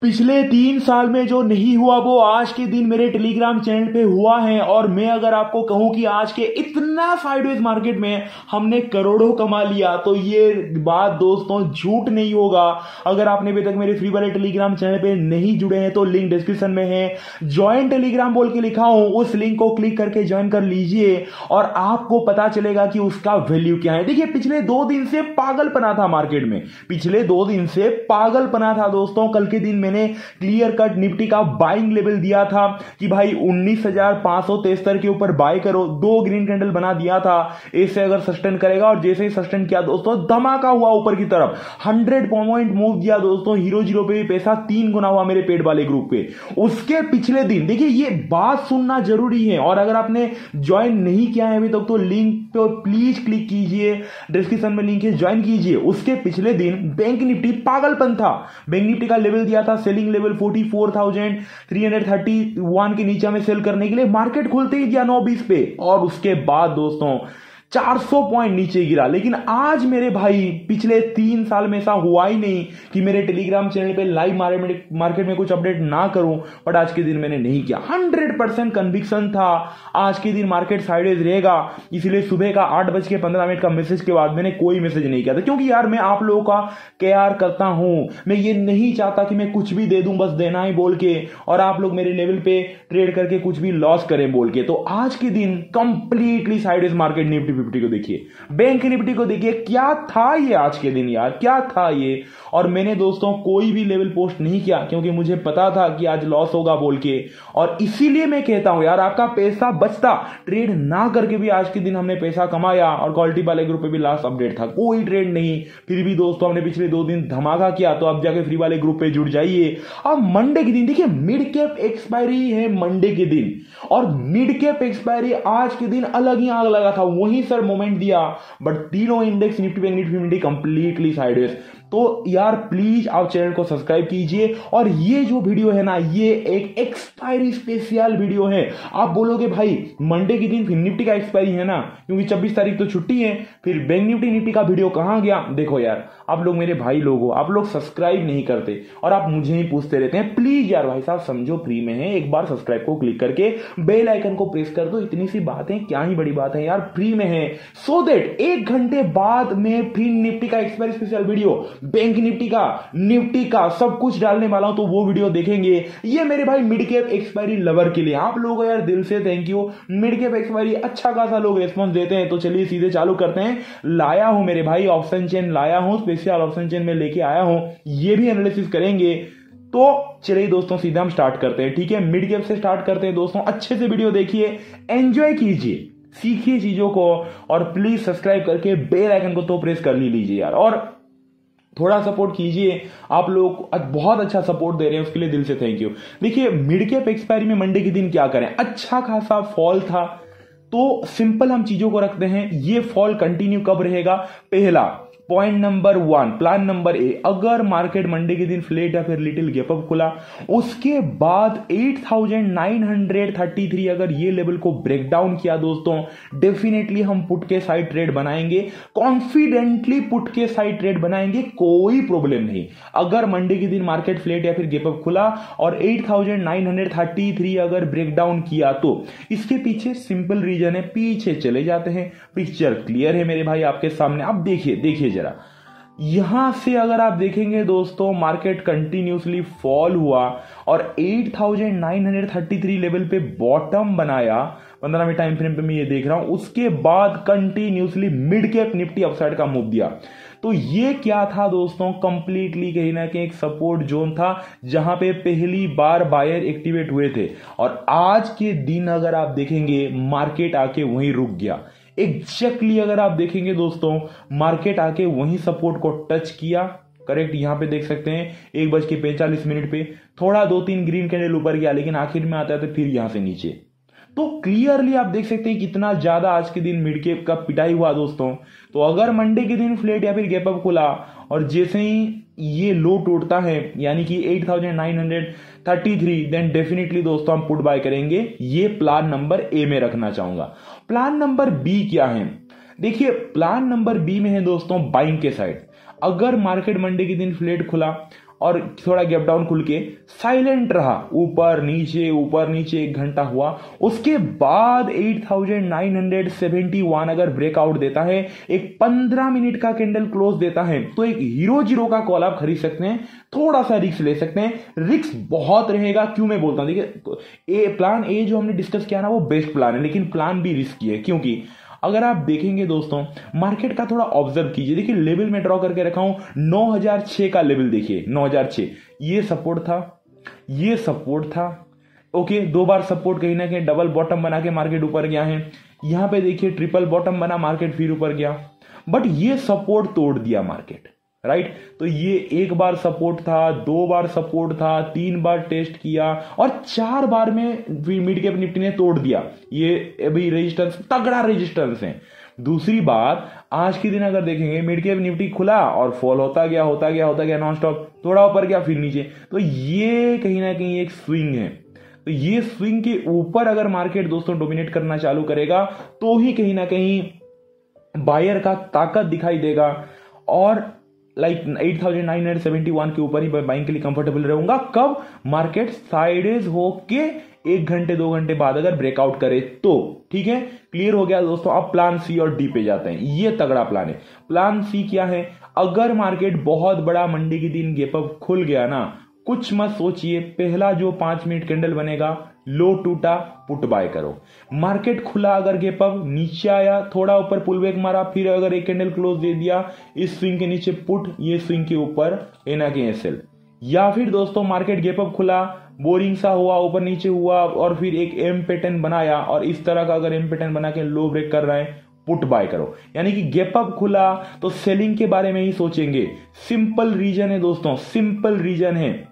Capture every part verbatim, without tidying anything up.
पिछले तीन साल में जो नहीं हुआ वो आज के दिन मेरे टेलीग्राम चैनल पे हुआ है। और मैं अगर आपको कहूं कि आज के इतना साइडवेज मार्केट में हमने करोड़ों कमा लिया तो ये बात दोस्तों झूठ नहीं होगा। अगर आपने अभी तक मेरे फ्री वाले टेलीग्राम चैनल पे नहीं जुड़े हैं तो लिंक डिस्क्रिप्शन में है, ज्वाइन टेलीग्राम बोल के लिखा हूं, उस लिंक को क्लिक करके ज्वाइन कर लीजिए और आपको पता चलेगा कि उसका वैल्यू क्या है। देखिए पिछले दो दिन से पागलपना था मार्केट में, पिछले दो दिन से पागलपना था दोस्तों। कल के दिन मैंने क्लियर कट निफ्टी का बाइंग लेवल दिया था कि भाई उन्नीस हजार पांच सौ तिहत्तर के ऊपर बाय करो, दो ग्रीन कैंडल बना दिया था। ऐसे अगर सस्टेन करेगा और जैसे ही सस्टेन किया दोस्तों धमाका हुआ ऊपर की तरफ, हंड्रेड पॉइंट मूव दिया दोस्तों। हीरो जीरो पे भी पैसा तीन गुना हुआ मेरे पेड वाले ग्रुप पे। उसके पिछले दिन देखिए ये बात सुनना जरूरी है और अगर आपने ज्वाइन नहीं किया है अभी तक तो लिंक पे प्लीज क्लिक कीजिए, डिस्क्रिप्शन में लिंक है, ज्वाइन कीजिए। उसके पिछले दिन बैंक निफ्टी पागलपन था। बैंक निफ्टी का लेवल दिया था सेलिंग लेवल चौवालीस हजार तीन सौ इकतीस के नीचे में सेल करने के लिए, मार्केट खुलते ही दिया नौ बीस पे और उसके बाद दोस्तों चार सौ पॉइंट नीचे गिरा। लेकिन आज मेरे भाई पिछले तीन साल में ऐसा हुआ ही नहीं कि मेरे टेलीग्राम चैनल पे लाइव मार्केट में कुछ अपडेट ना करूं, बट आज के दिन मैंने नहीं किया। हंड्रेड परसेंट कन्विक्शन था आज के दिन मार्केट साइडेज रहेगा, इसलिए सुबह का आठ बज के पंद्रह मिनट का मैसेज के बाद मैंने कोई मैसेज नहीं किया था, क्योंकि यार मैं आप लोगों का केयर करता हूं। मैं ये नहीं चाहता कि मैं कुछ भी दे दूं बस देना ही बोल के और आप लोग मेरे लेवल पे ट्रेड करके कुछ भी लॉस करें बोल के। तो आज के दिन completely sideways market Nifty Nifty को देखिए, बैंक निफ्टी को देखिए, क्या था ये आज के दिन यार, क्या था ये। और मैंने दोस्तों कोई भी लेवल पोस्ट नहीं किया क्योंकि मुझे पता था कि आज लॉस होगा बोल के, और इसीलिए मैं कहता हूं यार आपका पैसा बचता, ट्रेड ना करके भी आज के दिन हमने पैसा कमाया। और क्वालिटी वाले ग्रुप पे भी लास्ट अपडेट था, कोई ट्रेड नहीं, फिर भी दोस्तों हमने पिछले दो दिन धमाका किया। तो अब जाके फ्री वाले ग्रुप पे जुड़ जाइए। अब मंडे के दिन देखिए मिड कैप एक्सपायरी है मंडे के दिन, और मिड कैप एक्सपायरी आज के दिन अलग ही आग लगा था, वहीं सर मोमेंट दिया, बट तीनों index Nifty bank Nifty Nifty completely sideways. तो यार प्लीज आप चैनल को सब्सक्राइब कीजिए। और ये जो वीडियो है ना ये एक एक्सपायरी स्पेशल वीडियो है। आप बोलोगे भाई मंडे के दिन फिर निफ्टी का एक्सपायरी है ना, क्योंकि छब्बीस तारीख तो छुट्टी है, फिर बैंक निफ्टी निफ्टी का वीडियो कहां गया। देखो यार आप लोग मेरे भाई लोग हो, आप लोग सब्सक्राइब नहीं करते और आप मुझे ही पूछते रहते हैं। प्लीज यार भाई साहब समझो फ्री में है, एक बार सब्सक्राइब को क्लिक करके बेल आइकन को प्रेस कर दो। इतनी सी बात है, क्या ही बड़ी बात है यार, फ्री में है। सो दैट एक घंटे बाद में फिर निफ्टी का expiry special video, bank Nifty का, निफ्टी का सब कुछ डालने वाला हूं, तो वो वीडियो देखेंगे। ये मेरे भाई मिड कैप एक्सपायरी लवर के लिए, आप लोगों को यार दिल से thank you. Mid cap expiry अच्छा खासा लोग रेस्पॉन्स देते हैं। तो चलिए सीधे चालू करते हैं। लाया हूं मेरे भाई ऑप्शन चेन, लाया हूं स्पेशल ऑप्शन चेन में लेके आया हूं, ये भी एनालिसिस करेंगे। तो चलिए दोस्तों सीधे हम स्टार्ट करते हैं, ठीक है। मिड कैप से स्टार्ट करते हैं दोस्तों, अच्छे से वीडियो देखिए, एंजॉय कीजिए, सीखिए चीजों को, और प्लीज सब्सक्राइब करके बेल आइकन को तो प्रेस कर लीजिए यार, और थोड़ा सपोर्ट कीजिए। आप लोग बहुत अच्छा सपोर्ट दे रहे हैं, उसके लिए दिल से थैंक यू। देखिए मिड कैप एक्सपायरी में मंडे के दिन क्या करें, अच्छा खासा फॉल था। तो सिंपल हम चीजों को रखते हैं, ये फॉल कंटिन्यू कब रहेगा। पहला point number one, plan number A, अगर मार्केट मंडे के दिन फ्लैट या फिर लिटिल गैप अप खुला, उसके बाद आठ हज़ार नौ सौ तैंतीस अगर ये लेवल को ब्रेक डाउन किया दोस्तों, डेफिनेटली हम पुट के साइड ट्रेड बनाएंगे, कॉन्फिडेंटली पुट के साइड ट्रेड बनाएंगे, कोई प्रॉब्लम नहीं। अगर मंडे के दिन मार्केट फ्लैट या फिर गैप अप खुला और आठ हज़ार नौ सौ तैंतीस अगर ब्रेक डाउन किया तो इसके पीछे सिंपल रीजन है, पीछे चले जाते हैं। पिक्चर क्लियर है मेरे भाई आपके सामने। अब देखिए देखिए जरा, यहां से अगर आप देखेंगे दोस्तों मार्केट कंटिन्यूसली फॉल हुआ और आठ हज़ार नौ सौ तैंतीस लेवल पे बॉटम बनाया, पंद्रह मिनट टाइम फ्रेम पे मैं ये देख रहा हूं। उसके बाद continuously mid cap Nifty upside का मूव दिया। तो ये क्या था दोस्तों, कंप्लीटली कहीं ना कहीं एक सपोर्ट जोन था जहां पे पहली बार बायर एक्टिवेट हुए थे, और आज के दिन अगर आप देखेंगे मार्केट आके वहीं रुक गया। एग्जैक्टली अगर आप देखेंगे दोस्तों मार्केट आके वहीं सपोर्ट को टच किया, करेक्ट। यहां पे देख सकते हैं एक बज के पैंतालीस मिनट पे थोड़ा दो तीन ग्रीन कैंडल ऊपर गया, लेकिन आखिर में आता है तो फिर यहां से नीचे। तो क्लियरली आप देख सकते हैं कितना ज्यादा आज के दिन मिड कैप का पिटाई हुआ दोस्तों। तो अगर मंडे के दिन फ्लैट या फिर गैप अप खुला और जैसे ही ये लो टूटता है यानी कि आठ हज़ार नौ सौ तैंतीस, देन डेफिनेटली दोस्तों हम पुट बाय करेंगे। ये प्लान नंबर ए में रखना चाहूंगा। प्लान नंबर बी क्या है, देखिए प्लान नंबर बी में है दोस्तों बाइंग के साइड। अगर मार्केट मंडे के दिन फ्लैट खुला और थोड़ा गैप डाउन खुल के साइलेंट रहा, ऊपर नीचे ऊपर नीचे एक घंटा हुआ, उसके बाद आठ हज़ार नौ सौ इकहत्तर अगर ब्रेकआउट देता है, एक पंद्रह मिनट का कैंडल क्लोज देता है, तो एक हीरो जीरो का कॉल आप खरीद सकते हैं, थोड़ा सा रिस्क ले सकते हैं। रिस्क बहुत रहेगा, क्यों मैं बोलता हूं, देखिए प्लान ए जो हमने डिस्कस किया ना वो बेस्ट प्लान है, लेकिन प्लान बी रिस्की है। क्योंकि अगर आप देखेंगे दोस्तों मार्केट का थोड़ा ऑब्जर्व कीजिए, देखिए लेवल में ड्रॉ करके रखा हूं नौ हज़ार छह का लेवल, देखिए नौ हज़ार छह, ये सपोर्ट था, ये सपोर्ट था, ओके दो बार सपोर्ट कहीं ना कहीं डबल बॉटम बना के मार्केट ऊपर गया है। यहां पे देखिए ट्रिपल बॉटम बना, मार्केट फिर ऊपर गया, बट ये सपोर्ट तोड़ दिया मार्केट, राइट। तो ये एक बार सपोर्ट था, दो बार सपोर्ट था, तीन बार टेस्ट किया और चार बार में मिड कैप निफ्टी ने तोड़ दिया। ये अभी रेजिस्टेंस, तगड़ा रेजिस्टेंस है। दूसरी बात, आज के दिन अगर देखेंगे मिड कैप निफ्टी खुला और फॉल होता गया होता गया होता गया नॉन स्टॉप, थोड़ा ऊपर गया फिर नीचे, तो ये कहीं ना कहीं एक स्विंग है। तो ये स्विंग के ऊपर अगर मार्केट दोस्तों डोमिनेट करना चालू करेगा तो ही कहीं ना कहीं बायर का ताकत दिखाई देगा, और लाइक आठ हज़ार नौ सौ इकहत्तर के ऊपर ही बाइंग के लिए कंफर्टेबल रहूंगा। कब मार्केट साइडेज होके एक घंटे दो घंटे बाद अगर ब्रेकआउट करे तो, ठीक है, क्लियर हो गया दोस्तों। अब प्लान सी और डी पे जाते हैं, ये तगड़ा प्लान है। प्लान सी क्या है, अगर मार्केट बहुत बड़ा मंडे के दिन गैप अप खुल गया ना, कुछ मत सोचिए, पहला जो पांच मिनट कैंडल बनेगा, लो टूटा, पुट बाय करो। मार्केट खुला अगर गैप अप नीचे आया, थोड़ा ऊपर पुल बैक मारा, फिर अगर एक कैंडल क्लोज दे दिया, इस स्विंग के नीचे पुट, ये स्विंग के ऊपर एना के एसएल। या फिर दोस्तों मार्केट गैप अप खुला, बोरिंग सा हुआ, ऊपर नीचे हुआ और फिर एक एम पैटर्न बनाया, और इस तरह का अगर एम पैटर्न बना के लो ब्रेक कर रहा है, पुट बाय करो। यानी कि गैप अप खुला तो सेलिंग के बारे में ही सोचेंगे। सिंपल रीजन है दोस्तों, सिंपल रीजन है।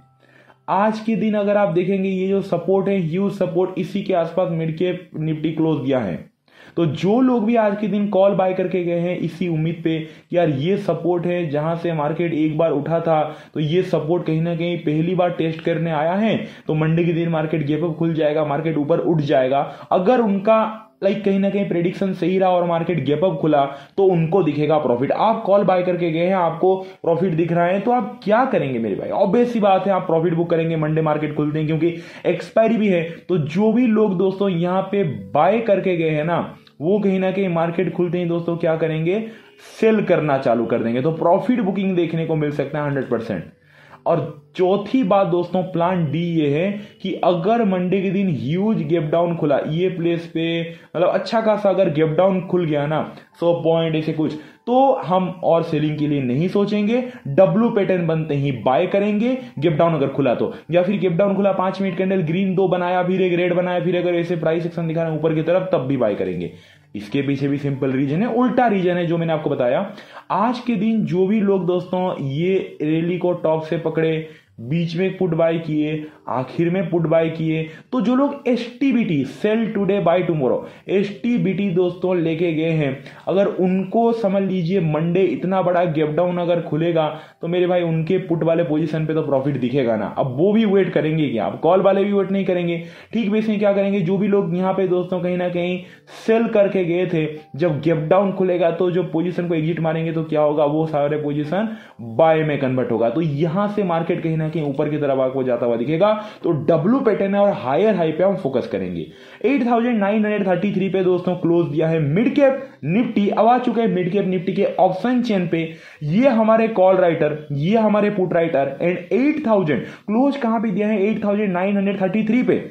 आज के दिन अगर आप देखेंगे ये जो सपोर्ट है, ह्यूज सपोर्ट, इसी के आसपास मिड कैप निफ्टी क्लोज दिया है। तो जो लोग भी आज के दिन कॉल बाय करके गए हैं इसी उम्मीद पे कि यार ये सपोर्ट है, जहां से मार्केट एक बार उठा था, तो ये सपोर्ट कहीं ना कहीं पहली बार टेस्ट करने आया है, तो मंडे के दिन मार्केट गैप अप खुल जाएगा, मार्केट ऊपर उठ जाएगा। अगर उनका लाइक कहीं ना कहीं प्रेडिक्शन सही रहा और मार्केट गैप अप खुला तो उनको दिखेगा प्रॉफिट। आप कॉल बाय करके गए हैं, आपको प्रॉफिट दिख रहा है, तो आप क्या करेंगे मेरे भाई? ऑब्वियस सी बात है, आप प्रॉफिट बुक करेंगे। मंडे मार्केट खुलते हैं क्योंकि एक्सपायरी भी है। तो जो भी लोग दोस्तों यहां पे बाय करके गए हैं ना, वो कहीं ना कहीं मार्केट खुलते ही दोस्तों क्या करेंगे, सेल करना चालू कर देंगे। तो प्रॉफिट बुकिंग देखने को मिल सकता है हंड्रेड परसेंट। और चौथी बात दोस्तों प्लान डी ये है कि अगर मंडे के दिन ह्यूज गैप डाउन खुला, ये प्लेस पे मतलब अच्छा खासा अगर गैप डाउन खुल गया ना, सौ पॉइंट ऐसे कुछ, तो हम और सेलिंग के लिए नहीं सोचेंगे, डब्ल्यू पैटर्न बनते ही बाय करेंगे। गैप डाउन अगर खुला तो, या फिर गैप डाउन खुला, पांच मिनट कैंडल ग्रीन दो बनाया, फिर एक रेड बनाया, फिर अगर ऐसे प्राइस एक्शन दिखा रहे हैं ऊपर की तरफ, तब भी बाय करेंगे। इसके पीछे भी सिंपल रीजन है, उल्टा रीजन है जो मैंने आपको बताया। आज के दिन जो भी लोग दोस्तों ये रैली को टॉप से पकड़े, बीच में पुट बाय किए, आखिर में पुट बाय किए, तो जो लोग S T B T sell today buy tomorrow S T B T दोस्तों लेके गए हैं, अगर उनको समझ लीजिए मंडे इतना बड़ा गैप डाउन अगर खुलेगा तो मेरे भाई उनके पुट वाले पोजीशन पे तो प्रॉफिट दिखेगा ना। अब वो भी वेट करेंगे क्या? अब कॉल वाले भी वेट नहीं करेंगे। ठीक वैसे क्या करेंगे, जो भी लोग यहाँ पे दोस्तों कहीं ना कहीं सेल करके गए थे, जब गैप डाउन खुलेगा तो जो पोजीशन को एग्जिट मारेंगे तो क्या होगा, वो सारे पोजीशन बाय में कन्वर्ट होगा। तो यहां से मार्केट कहीं ना कहीं ऊपर की तरफ आपको जाता हुआ दिखेगा। तो डब्ल्यू पैटर्न है और हायर हाई पे हम फोकस करेंगे। आठ हज़ार नौ सौ तैंतीस पे दोस्तों क्लोज दिया है मिड कैप निफ्टी। अब आ चुके हैं मिड कैप निफ्टी के ऑप्शन चेन पे। ये हमारे कॉल राइटर, ये हमारे पुट राइटर, एंड आठ हज़ार क्लोज कहां पे दिया है, आठ हज़ार नौ सौ तैंतीस पे।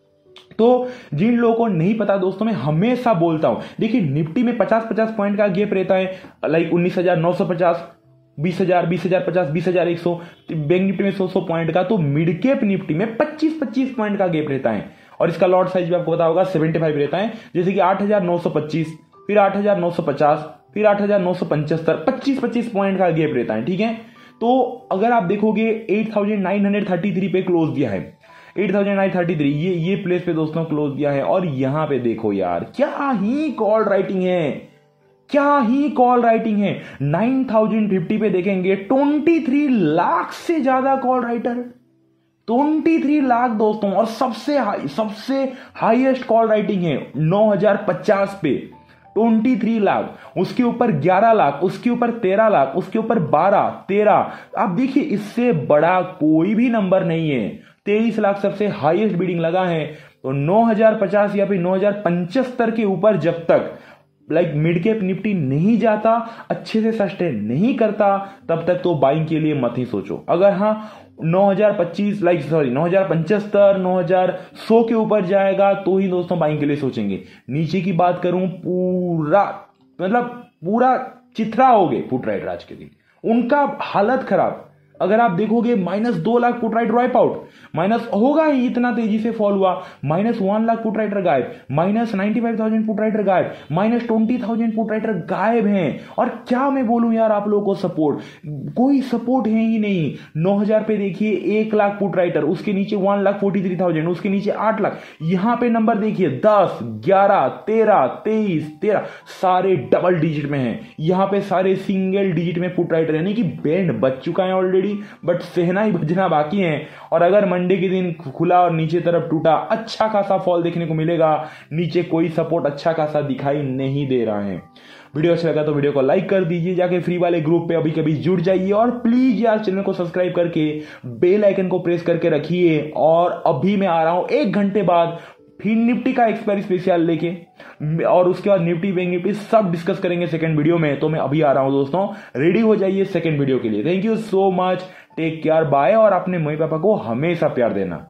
तो जिन लोगों को नहीं पता दोस्तों, मैं हमेशा बोलता हूं, देखिए निफ्टी में पचास पचास पॉइंट का गैप रहता है, लाइक उन्नीस हजार नौ सौ पचास, बीस हजार बीस हजार पचास, बीस हजार एक सौ, बैंक निफ्टी में सौ सौ पॉइंट का। तो मिड कैप निफ्टी में पच्चीस पच्चीस पॉइंट का गैप रहता है, और इसका लॉट साइज भी आपको पता होगा पचहत्तर रहता है। जैसे कि आठ हज़ार नौ सौ पच्चीस, फिर आठ हज़ार नौ सौ पचास, फिर आठ हज़ार नौ सौ पचहत्तर, पच्चीस पच्चीस पॉइंट का गैप रहता है, ठीक है। तो अगर आप देखोगे आठ हज़ार नौ सौ तैंतीस पे क्लोज दिया है, आठ हज़ार नौ सौ तैंतीस ये ये प्लेस पे दोस्तों क्लोज दिया है। और यहां पे देखो यार, क्या ही कॉल राइटिंग है, क्या ही कॉल राइटिंग है। नौ हज़ार पचास पे देखेंगे तेईस लाख से ज्यादा कॉल राइटर, तेईस लाख दोस्तों। और सबसे हाई, सबसे हाईएस्ट कॉल राइटिंग है नौ हज़ार पचास पे, तेईस लाख, उसके ऊपर ग्यारह लाख, उसके ऊपर तेरह लाख, उसके ऊपर बारह, तेरह। आप देखिए इससे बड़ा कोई भी नंबर नहीं है। तेईस लाख सबसे हाईएस्ट बिडिंग लगा है। तो नौ हज़ार पचास या फिर नौ हज़ार पचहत्तर के ऊपर जब तक लाइक मिड कैप निफ्टी नहीं जाता, अच्छे से सस्टेन नहीं करता, तब तक तो बाइंग के लिए मत ही सोचो। अगर हाँ नौ हज़ार पच्चीस लाइक सॉरी नौ हज़ार पचहत्तर नौ हज़ार सौ के ऊपर जाएगा तो ही दोस्तों बाइंग के लिए सोचेंगे। नीचे की बात करूं, पूरा मतलब पूरा चित्रा हो गए पुट राइडर आज के दिन, उनका हालत खराब। अगर आप देखोगे माइनस दो lakh put writer wipe out, minus होगा ही, इतना तेजी से फॉल हुआ। Minus one lakh put writer गायब, minus ninety five thousand put writer गायब, minus twenty thousand put writer गायब हैं। और क्या मैं बोलूं यार आप लोगों को, सपोर्ट कोई सपोर्ट है ही नहीं। नौ हजार पे देखिए एक लाख पुट राइडर, उसके नीचे one lakh forty three thousand, उसके नीचे आठ लाख। यहां पे नंबर देखिए दस, ग्यारह, तेरह, तेईस, तेरह, सारे डबल डिजिट में हैं। यहां पे सारे सिंगल डिजिट में पुट राइडर, यानी कि बैंड बच चुका है ऑलरेडी, बट सहना ही बजना बाकी है। और अगर मंडे के दिन खुला और नीचे तरफ टूटा, अच्छा खासा फॉल देखने को मिलेगा। नीचे कोई सपोर्ट अच्छा खासा दिखाई नहीं दे रहा है। वीडियो अच्छा लगा तो वीडियो को लाइक कर दीजिए, जाके फ्री वाले ग्रुप पे अभी कभी जुड़ जाइए, और प्लीज यार चैनल को सब्सक्राइब करके बेल आइकन को प्रेस करके रखिए। और अभी मैं आ रहा हूं एक घंटे बाद फिर निफ्टी का एक्सपायरी स्पेशल लेके, और उसके बाद निफ्टी बैंक निफ्टी सब डिस्कस करेंगे सेकंड वीडियो में। तो मैं अभी आ रहा हूं दोस्तों, रेडी हो जाइए सेकंड वीडियो के लिए। Thank you so much, take care, bye, और अपने मम्मी पापा को हमेशा प्यार देना।